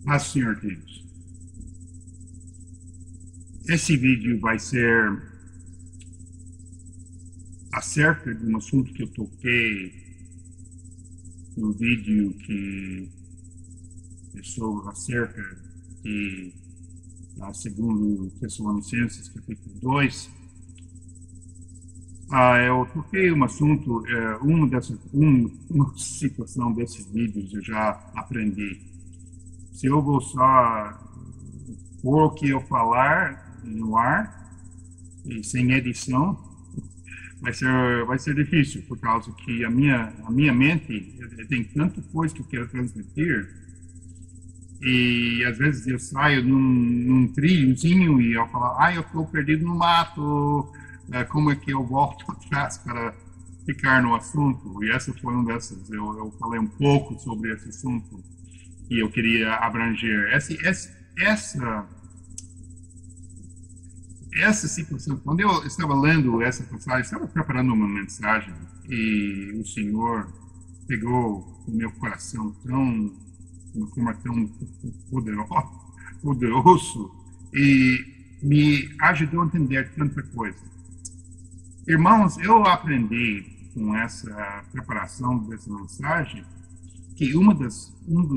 Paz, Senhor Deus. Esse vídeo vai ser acerca de um assunto que eu toquei no vídeo que é sobre acerca de, segundo Tessalonicenses, capítulo 2. Eu toquei um assunto, uma situação desses vídeos eu já aprendi. Se eu vou só pôr o que eu falar no ar e sem edição, vai ser difícil, por causa que a minha mente tem tanta coisa que eu quero transmitir, e às vezes eu saio num trilhozinho e eu falo, eu estou perdido no mato, como é que eu volto atrás para ficar no assunto? E essa foi uma dessas. Eu falei um pouco sobre esse assunto e eu queria abranger essa situação. Quando eu estava lendo essa passagem, estava preparando uma mensagem e o Senhor pegou o meu coração de uma forma tão poderoso e me ajudou a entender tanta coisa. Irmãos, eu aprendi com essa preparação dessa mensagem que uma das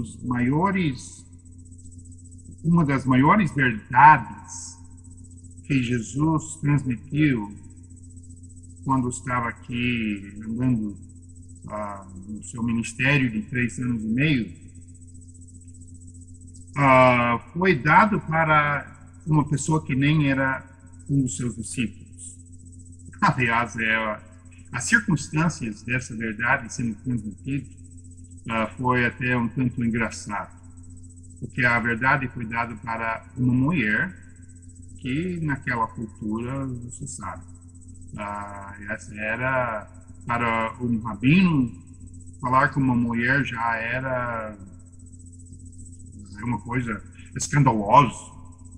maiores verdades que Jesus transmitiu quando estava aqui andando no seu ministério de 3 anos e meio, foi dado para uma pessoa que nem era um dos seus discípulos. Aliás, as circunstâncias dessa verdade sendo transmitida foi até um tanto engraçado, porque a verdade foi dada para uma mulher que naquela cultura, você sabe, essa era para um rabino. Falar com uma mulher já era uma coisa escandalosa.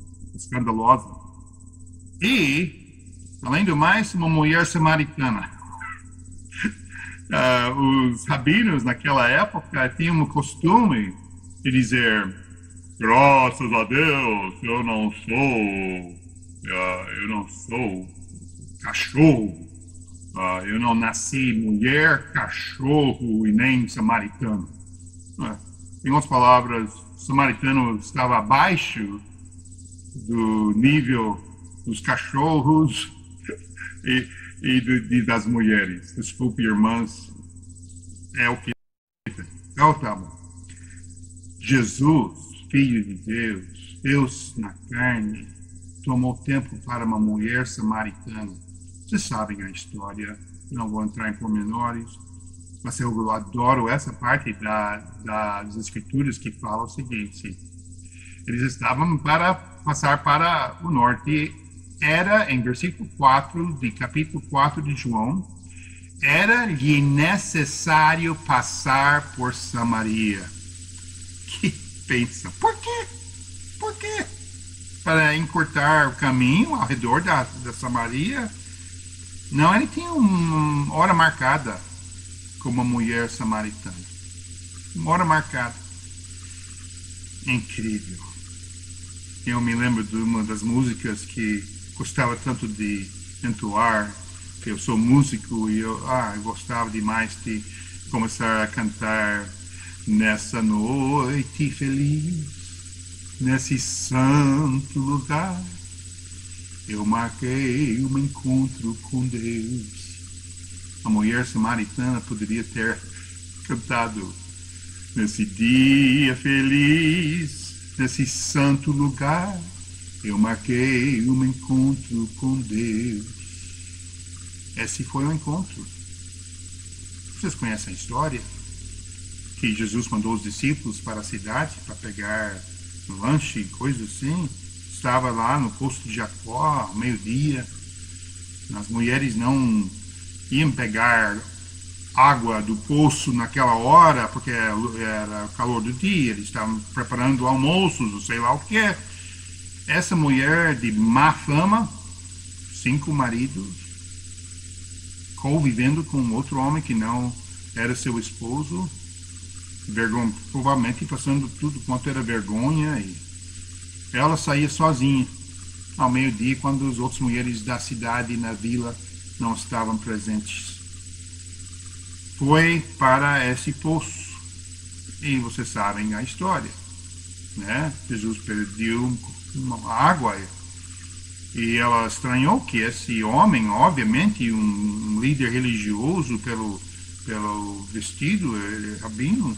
E, além do mais, uma mulher samaritana. Os rabinos naquela época tinham o costume de dizer: graças a Deus, eu não sou cachorro, eu não nasci mulher, cachorro e nem samaritano. Em outras palavras, o samaritano estava abaixo do nível dos cachorros e das mulheres. Desculpe, irmãs, é o que... Então, tá bom. Jesus, Filho de Deus, Deus na carne, tomou tempo para uma mulher samaritana. Vocês sabem a história, não vou entrar em pormenores, mas eu adoro essa parte das Escrituras que fala o seguinte: eles estavam para passar para o norte. Era, em versículo 4 de capítulo 4 de João, era-lhe necessário passar por Samaria. Que pensa, por quê? Por quê? Para encurtar o caminho ao redor da Samaria? Não, ele tinha uma hora marcada com uma mulher samaritana. Uma hora marcada. Incrível. Eu me lembro de uma das músicas que gostava tanto de entoar, que eu sou músico e eu gostava demais de começar a cantar: nessa noite feliz, nesse santo lugar, eu marquei um encontro com Deus. A mulher samaritana poderia ter cantado: nesse dia feliz, nesse santo lugar, eu marquei um encontro com Deus. Esse foi o encontro. Vocês conhecem a história? Que Jesus mandou os discípulos para a cidade para pegar um lanche, coisas assim. Estava lá no poço de Jacó, ao meio-dia. As mulheres não iam pegar água do poço naquela hora, porque era o calor do dia. Eles estavam preparando almoços, ou sei lá o que. Essa mulher de má fama, 5 maridos, convivendo com outro homem que não era seu esposo, provavelmente passando tudo quanto era vergonha, e ela saía sozinha ao meio-dia, quando as outras mulheres da cidade e na vila não estavam presentes. Foi para esse poço, e vocês sabem a história, né? Jesus pediu uma água, e ela estranhou que esse homem, obviamente um líder religioso pelo vestido, rabino,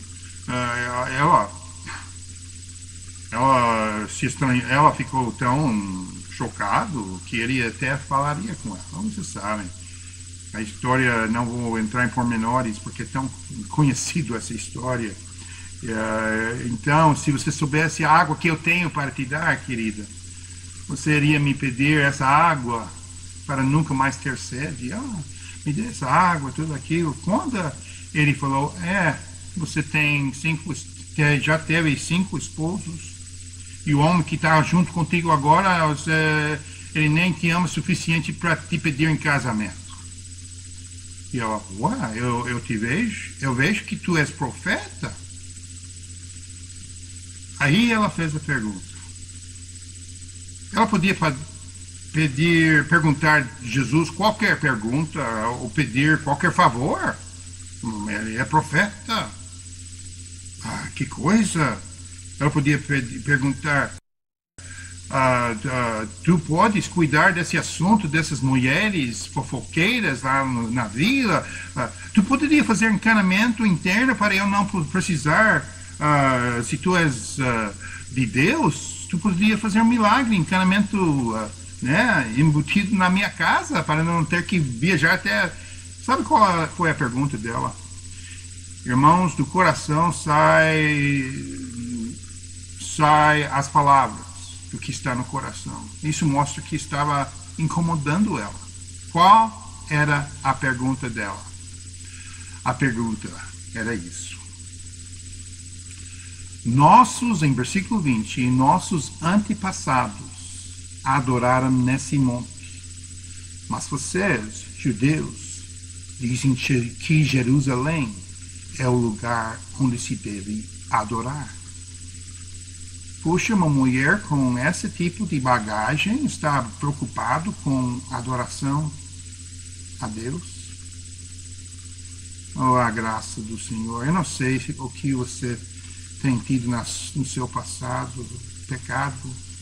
ela se estranhou, ela ficou tão chocado que ele até falaria com ela. Como vocês sabem, a história, não vou entrar em pormenores porque é tão conhecido essa história. Então, se você soubesse a água que eu tenho para te dar, querida, você iria me pedir essa água para nunca mais ter sede? Me dê essa água, tudo aquilo. Quando ele falou, você tem já teve 5 esposos, e o homem que está junto contigo agora, ele nem te ama o suficiente para te pedir em casamento. E ela, eu vejo que tu és profeta. Aí ela fez a pergunta. Ela podia perguntar a Jesus qualquer pergunta, ou pedir qualquer favor. Ele é profeta. Que coisa! Ela podia perguntar, tu podes cuidar desse assunto, dessas mulheres fofoqueiras lá na vila? Tu poderia fazer encanamento interno para eu não precisar, se tu és de Deus, tu poderia fazer um milagre, encanamento embutido na minha casa, para não ter que viajar até... Sabe qual foi a pergunta dela? Irmãos, do coração sai as palavras do que está no coração. Isso mostra que estava incomodando ela. Qual era a pergunta dela? A pergunta era isso. Em versículo 20, nossos antepassados adoraram nesse monte. Mas vocês, judeus, dizem que Jerusalém é o lugar onde se deve adorar. Puxa, uma mulher com esse tipo de bagagem está preocupado com adoração a Deus? A graça do Senhor. Eu não sei o que você tem tido no seu passado, pecado,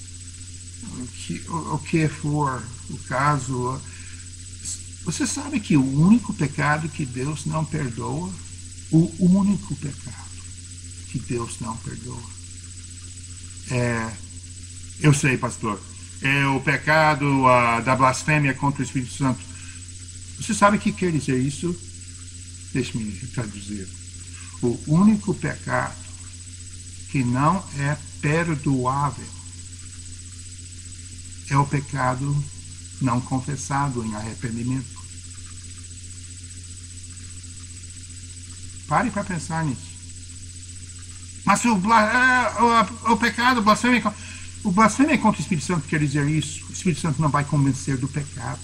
o que for o caso. Você sabe que o único pecado que Deus não perdoa, o único pecado que Deus não perdoa, eu sei, pastor, é o pecado da blasfêmia contra o Espírito Santo. Você sabe o que quer dizer isso? Deixe-me traduzir. O único pecado que não é perdoável é o pecado não confessado em arrependimento. Pare para pensar nisso. Mas o pecado, o blasfêmia contra o Espírito Santo quer dizer isso. O Espírito Santo não vai convencer do pecado.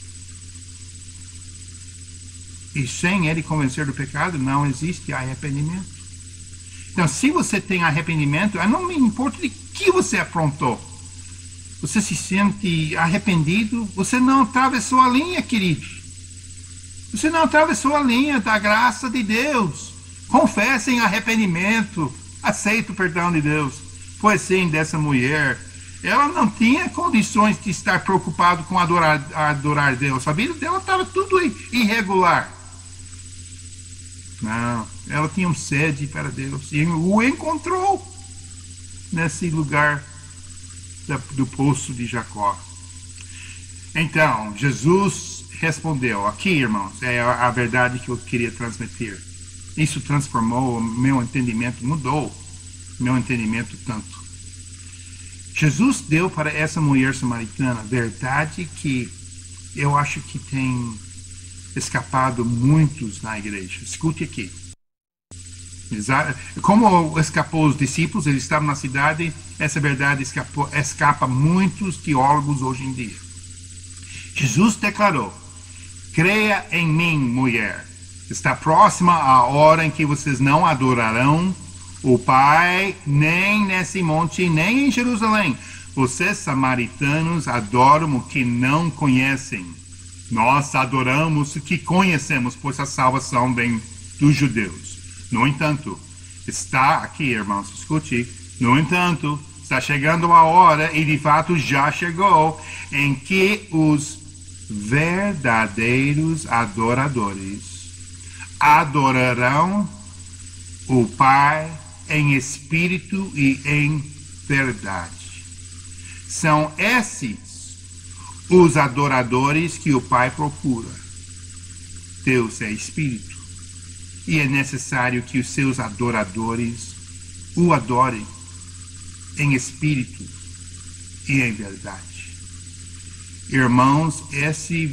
E sem ele convencer do pecado, não existe arrependimento. Então, se você tem arrependimento, não me importa de que você afrontou. Você se sente arrependido, você não atravessou a linha, querido. Você não atravessou a linha da graça de Deus. Confesse em arrependimento. Aceita o perdão de Deus. Foi assim dessa mulher. Ela não tinha condições de estar preocupado com adorar Deus. A vida dela estava tudo irregular. Não, ela tinha um sede para Deus. E o encontrou nesse lugar do poço de Jacó. Então, Jesus respondeu. Aqui, irmãos, é a verdade que eu queria transmitir. Isso transformou o meu entendimento, mudou meu entendimento tanto. Jesus deu para essa mulher samaritana verdade que eu acho que tem escapado muitos na igreja. Escute aqui. Como escapou os discípulos, eles estavam na cidade, essa verdade escapa muitos teólogos hoje em dia. Jesus declarou: creia em mim, mulher, Está próxima a hora em que vocês não adorarão o Pai, nem nesse monte, nem em Jerusalém. Vocês, samaritanos, adoram o que não conhecem. Nós adoramos o que conhecemos, pois a salvação vem dos judeus. No entanto, está aqui, irmãos, escute. No entanto, está chegando a hora, e de fato já chegou, em que os verdadeiros adoradores adorarão o Pai em espírito e em verdade. São esses os adoradores que o Pai procura. Deus é espírito, e é necessário que os seus adoradores o adorem em espírito e em verdade. Irmãos, esses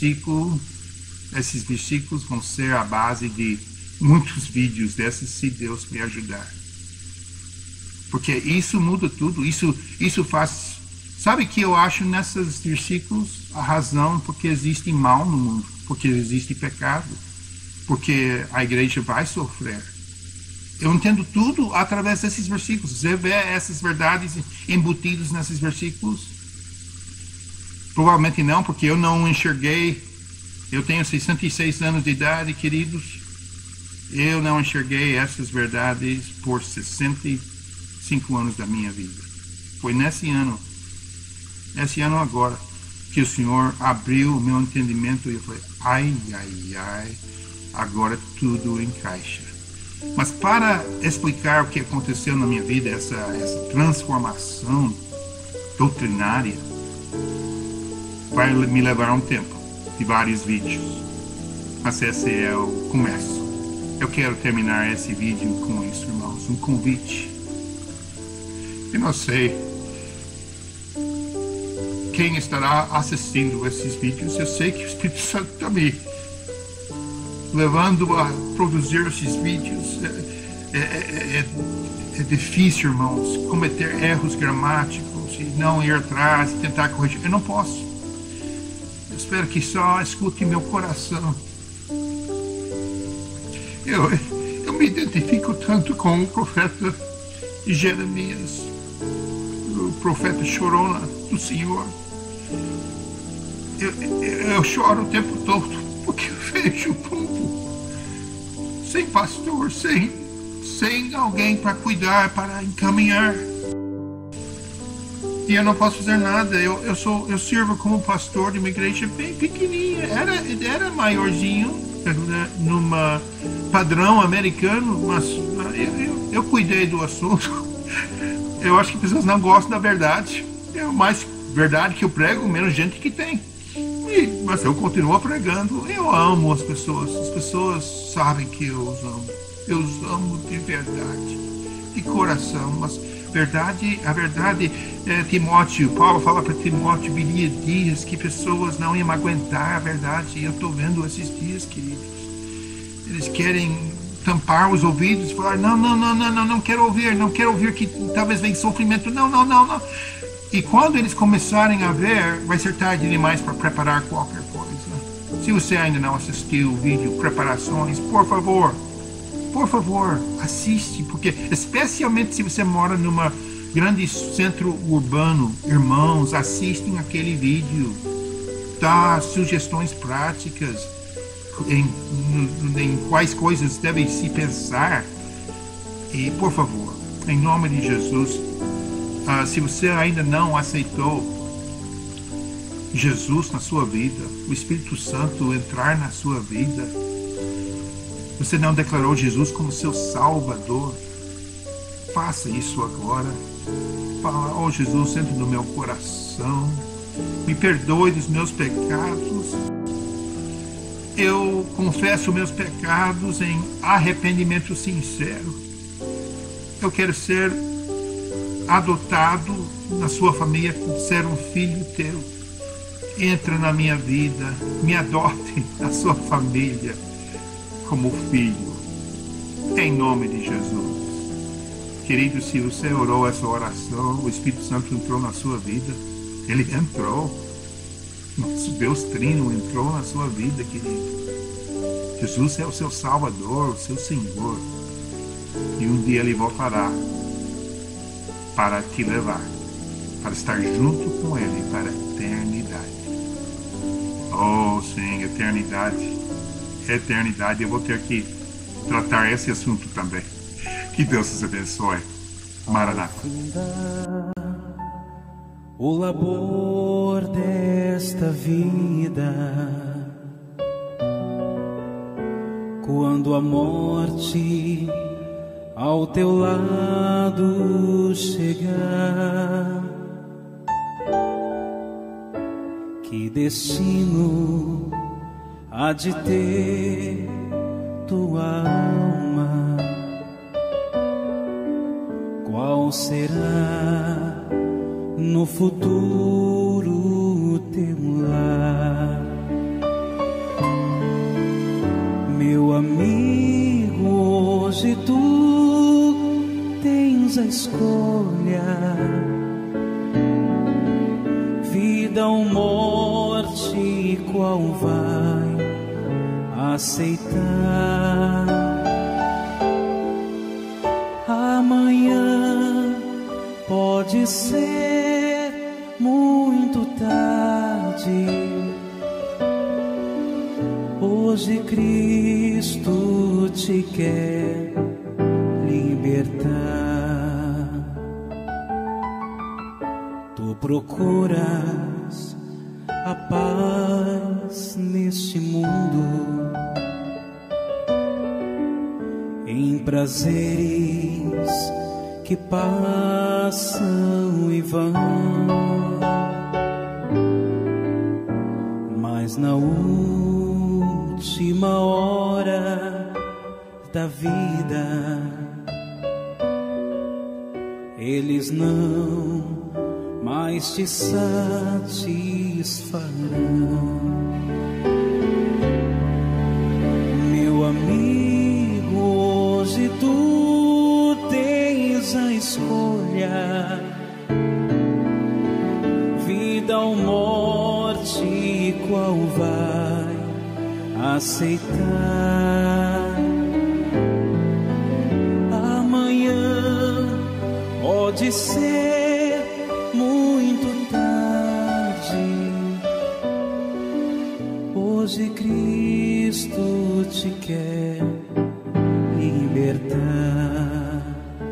versículos vão ser a base de muitos vídeos desses, se Deus me ajudar. Porque isso muda tudo, isso faz... Sabe que eu acho nesses versículos a razão porque existe mal no mundo, porque existe pecado, porque a igreja vai sofrer. Eu entendo tudo através desses versículos. Você vê essas verdades embutidas nesses versículos? Provavelmente não, porque eu não enxerguei. Eu tenho 66 anos de idade, queridos. Eu não enxerguei essas verdades por 65 anos da minha vida. Foi nesse ano agora, que o Senhor abriu o meu entendimento e eu falei, ai, agora tudo encaixa. Mas para explicar o que aconteceu na minha vida, essa transformação doutrinária, vai me levar um tempo, de vários vídeos. Mas esse é o começo. Eu quero terminar esse vídeo com isso, irmãos, um convite. Eu não sei quem estará assistindo esses vídeos. Eu sei que o Espírito Santo está me levando a produzir esses vídeos. É difícil, irmãos, cometer erros gramáticos e não ir atrás e tentar corrigir. Eu não posso. Eu espero que só escute meu coração. Eu me identifico tanto com o profeta Jeremias, o profeta chorona do Senhor. Eu choro o tempo todo porque eu vejo o povo sem pastor, sem alguém para cuidar, para encaminhar. E eu não posso fazer nada. Eu sirvo como pastor de uma igreja bem pequenininha. Era maiorzinho, numa padrão americano, mas eu cuidei do assunto. Eu acho que pessoas não gostam da verdade. É mais verdade que eu prego, menos gente que tem. Mas eu continuo pregando. Eu amo as pessoas. As pessoas sabem que eu os amo. Eu os amo de verdade, de coração. Mas a verdade, Timóteo, Paulo fala para Timóteo, viria dias que pessoas não iam aguentar a verdade. E eu estou vendo esses dias, queridos. Eles querem tampar os ouvidos e falar, não quero ouvir que talvez venha sofrimento, não. E quando eles começarem a ver, vai ser tarde demais para preparar qualquer coisa. Se você ainda não assistiu o vídeo Preparações, por favor, assiste, porque especialmente se você mora numa grande centro urbano, irmãos, assistem aquele vídeo, dá sugestões práticas em quais coisas devem se pensar. E por favor, em nome de Jesus, se você ainda não aceitou Jesus na sua vida, o Espírito Santo entrar na sua vida, você não declarou Jesus como seu Salvador, faça isso agora. Fala, oh Jesus, entra no meu coração, me perdoe dos meus pecados. Eu confesso meus pecados em arrependimento sincero. Eu quero ser adotado na sua família, ser um filho teu. Entra na minha vida, me adote na sua família como filho, em nome de Jesus. Querido, se você orou essa oração, o Espírito Santo entrou na sua vida. Ele entrou. Nosso Deus Trino entrou na sua vida, querido. Jesus é o seu Salvador, o seu Senhor. E um dia Ele voltará para te levar, para estar junto com Ele para a eternidade. Oh, sim, eternidade. Eternidade. Eu vou ter que tratar esse assunto também. Que Deus os abençoe. Maranata. O labor desta vida, quando a morte ao teu lado chegar, que destino há de ter tua alma? Qual será no futuro teu lar? Meu amigo, hoje tu tens a escolha, vida ou morte, qual vai aceitar? Amanhã pode ser muito tarde. Hoje Cristo te quer libertar. Tu procuras a paz neste mundo, em prazeres que passam e vão, mas na última hora da vida eles não mais te satisfarão. Meu amigo, hoje tu tens a escolha, vida ou morte, qual vai aceitar? Amanhã pode ser muito tarde. Hoje Cristo te quer libertar.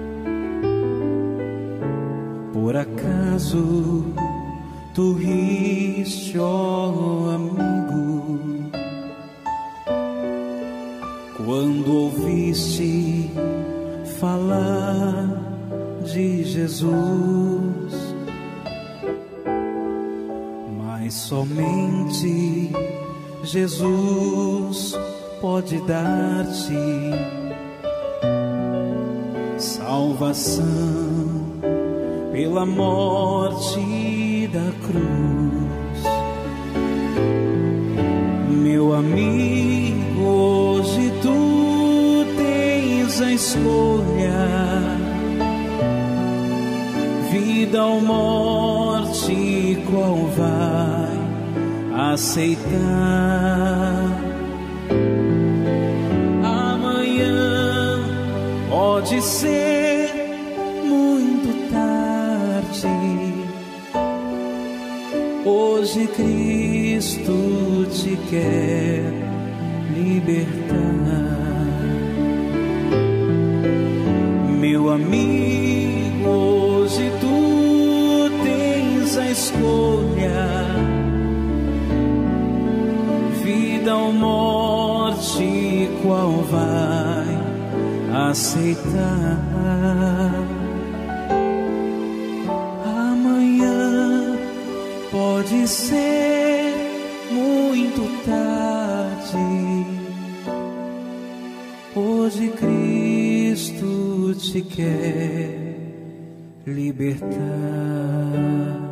Por acaso tu riste, ó amigo, quando ouviste falar de Jesus? Mas somente Jesus pode dar-te salvação pela morte da cruz. Meu amigo, hoje tu tens a escolha, vida ou morte, qual vai aceitar? Amanhã pode ser muito tarde. Hoje Cristo te quer libertar. Meu amigo, hoje tu tens a escolha, vida ou morte, qual vai aceitar? Amanhã pode ser muito tarde. Hoje Cristo te quer libertar.